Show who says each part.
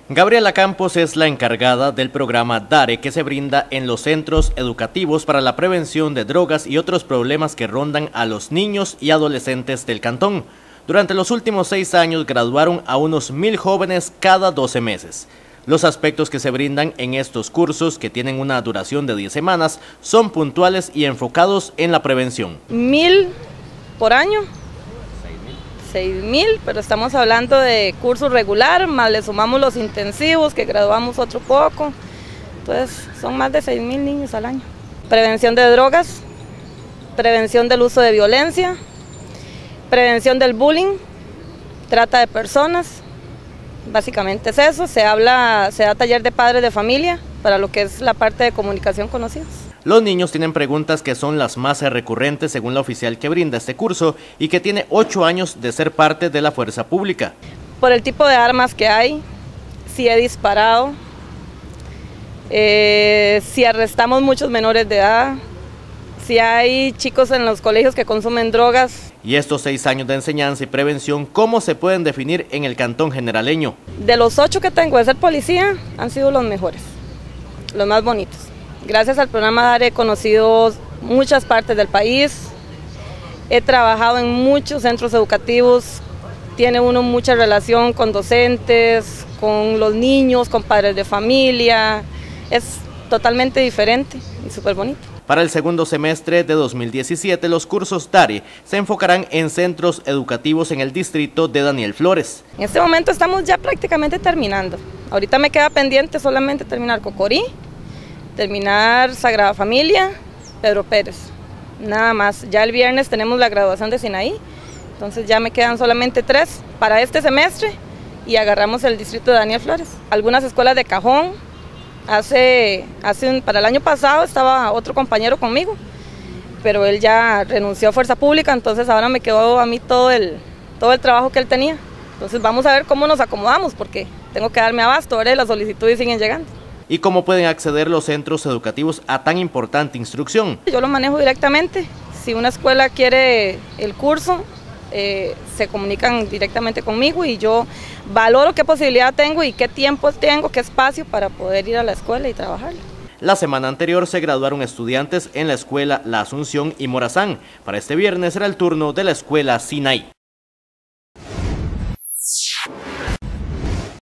Speaker 1: Gabriela Campos es la encargada del programa DARE que se brinda en los centros educativos para la prevención de drogas y otros problemas que rondan a los niños y adolescentes del cantón. Durante los últimos 6 años graduaron a unos 1000 jóvenes cada 12 meses. Los aspectos que se brindan en estos cursos, que tienen una duración de 10 semanas, son puntuales y enfocados en la prevención.
Speaker 2: 1000 por año. 6.000, pero estamos hablando de curso regular, más le sumamos los intensivos que graduamos otro poco, entonces son más de 6.000 niños al año. Prevención de drogas, prevención del uso de violencia, prevención del bullying, trata de personas, básicamente es eso. Se da taller de padres de familia para lo que es la parte de comunicación con los hijos.
Speaker 1: Los niños tienen preguntas que son las más recurrentes según la oficial que brinda este curso y que tiene 8 años de ser parte de la fuerza pública.
Speaker 2: Por el tipo de armas que hay, si he disparado, si arrestamos muchos menores de edad, si hay chicos en los colegios que consumen drogas.
Speaker 1: Y estos 6 años de enseñanza y prevención, ¿cómo se pueden definir en el cantón generaleño?
Speaker 2: De los 8 que tengo de ser policía, han sido los mejores, los más bonitos. Gracias al programa DARE he conocido muchas partes del país, he trabajado en muchos centros educativos, tiene uno mucha relación con docentes, con los niños, con padres de familia, es totalmente diferente y súper bonito.
Speaker 1: Para el segundo semestre de 2017, los cursos DARE se enfocarán en centros educativos en el distrito de Daniel Flores.
Speaker 2: En este momento estamos ya prácticamente terminando. Ahorita me queda pendiente solamente terminar Cocorí, terminar Sagrada Familia, Pedro Pérez, nada más. Ya el viernes tenemos la graduación de Sinaí, entonces ya me quedan solamente 3 para este semestre y agarramos el distrito de Daniel Flores. Algunas escuelas de cajón, para el año pasado estaba otro compañero conmigo, pero él ya renunció a Fuerza Pública, entonces ahora me quedó a mí todo el trabajo que él tenía. Entonces vamos a ver cómo nos acomodamos, porque tengo que darme abasto, ¿verdad? Las solicitudes siguen llegando.
Speaker 1: ¿Y cómo pueden acceder los centros educativos a tan importante instrucción?
Speaker 2: Yo lo manejo directamente. Si una escuela quiere el curso, se comunican directamente conmigo y yo valoro qué posibilidad tengo y qué tiempo tengo, qué espacio para poder ir a la escuela y trabajar.
Speaker 1: La semana anterior se graduaron estudiantes en la escuela La Asunción y Morazán. Para este viernes será el turno de la escuela Sinaí.